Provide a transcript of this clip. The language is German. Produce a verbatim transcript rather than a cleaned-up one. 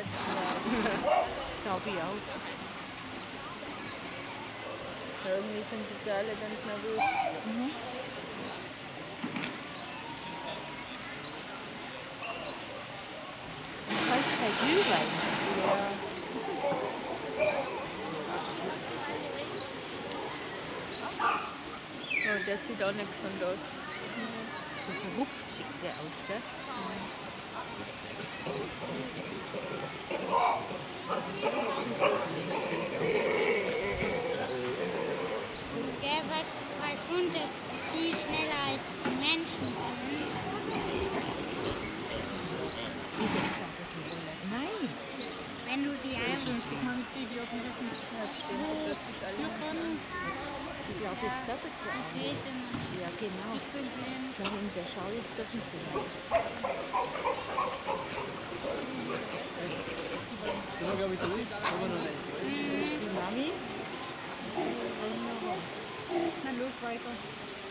Platschen werden. Glaube ich auch. Irgendwie sind sie alle ganz nervös. Mhm. Das heißt bei Glühwein. Ja. Oh, das sieht auch nicht gesund aus. So verrupft sieht der aus, gell? Der weiß, weiß schon, dass die schneller als die Menschen sind. Wie der gesagt hat, die Rolle. Nein! Wenn du die einfach Guck mal, die, die auf dem Rücken. Jetzt stehen sie plötzlich alle. Ich glaube, jetzt darf es so ich an. lese immer nicht. Ja, genau. Ich bin blind. Da hinten, schau, jetzt dürfen sie rein. Sind wir, glaube ich, durch? Sind wir noch nicht? Die Mami? Na los, weiter.